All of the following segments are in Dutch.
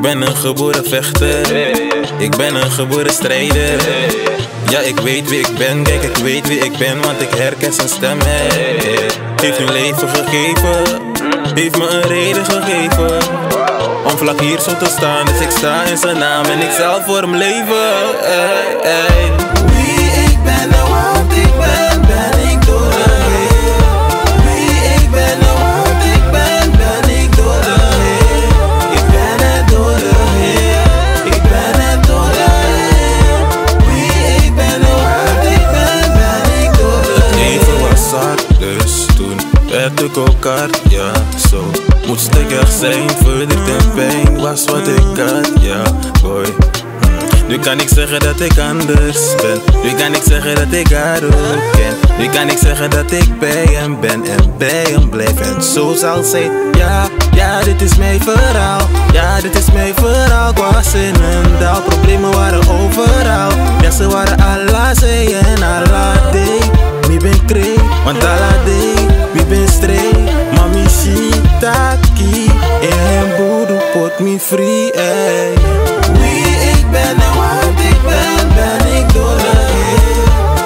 Ik ben een geboren vechter, ik ben een geboren strijder. Ja, ik weet wie ik ben, kijk ik weet wie ik ben, want ik herken zijn stem. Heeft mijn leven gegeven, heeft me een reden gegeven om vlak hier zo te staan, dus ik sta in zijn naam en ik zal voor hem leven. Wie ik ben en wat ik ben, ben ik door de Heer. Wie ik ben en wat ik ben, ben ik door de Heer. Ik ben het door de Heer, ik ben het door de Heer. Wie ik ben en wat ik ben, ben ik door de Heer. Het leven was hard, dus toen werd ik ook hard, ja zo. Moest ik er zijn, verdriet en pijn was wat ik had, ja boy. Nu kan ik zeggen dat ik anders ben, nu kan ik zeggen dat ik haar ook ken. Nu kan ik zeggen dat ik bij hem ben en bij hem blijf en zo zal zijn. Ja, dit is mijn verhaal, ja, dit is mijn verhaal. Ik was in een dal, problemen waren overal. Ja, ze waren Allah zei en Allah deed. Mi ben kree, want Allah deed. Mi ben stree, mami shitaki. En boedu pot me free, ey. Wie ik ben en wat ik ben, ben ik door de Heer.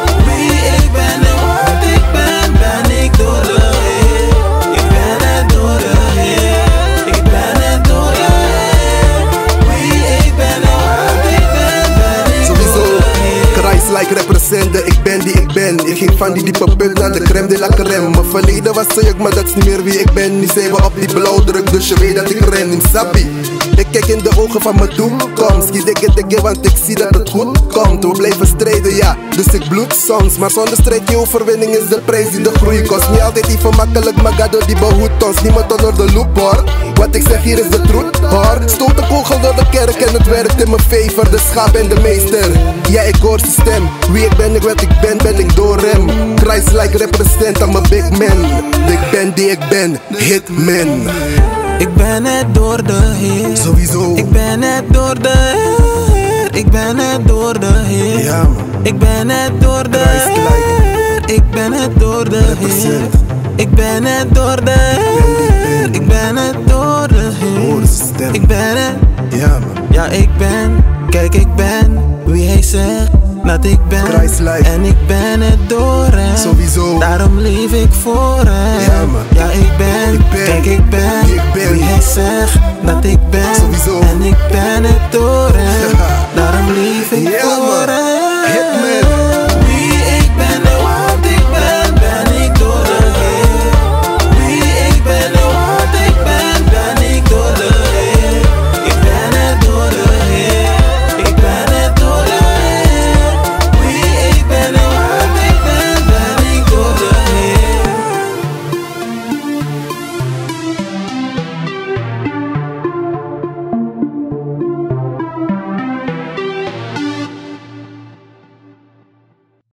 Wie ik ben en wat ik ben, ben ik door de Heer. Ik ben het door de Heer, ik ben het door de Heer. Wie ik ben en wat ik ben, ben ik sowieso, door de Heer. Christ like representen, ik ben die ik ben. Ik ging van die diepe put naar de crème de la crème. Mijn verleden was zeuk, maar dat is niet meer wie ik ben. Nu zijn we op die blauwdruk, dus je weet dat ik ren in Sabi. Ik kijk in de ogen van mijn toekomst. Dikke, want ik zie dat het goed komt. We blijven strijden, ja, dus ik bloed soms. Maar zonder strijd, je overwinning is de prijs die de groei kost. Niet altijd even makkelijk, maar God die behoedt ons. Niemand onder de loep hoor, wat ik zeg hier is de truth hoor. Stoot de kogel door de kerk en het werkt in mijn favor. De schaap en de meester, ja ik hoor zijn stem. Wie ik ben, wat ik ben ik door hem. Christ like represent, I'm a big man. Ik ben die ik ben, hitman. Ik ben het door de Heer, Sowieso. ik ben het door de Heer, ik ben het door de Heer. Ja man, Ik ben het door de Heer, ik ben het door de Heer. Ik ben het door de Heer, ik ben het door de hoor Heer. zijn stem. Ik ben het, Ja man, ja ik ben, kijk ik ben wie hij zegt dat ik ben. Christ-like. En ik ben het door hem, sowieso. daarom leef ik voor hem. Ja, man. Ja ik ben, kijk ik ben wie hij zegt dat ik ben. Sowieso. En ik ben het door hem, daarom leef ik Ja, voor man. hem.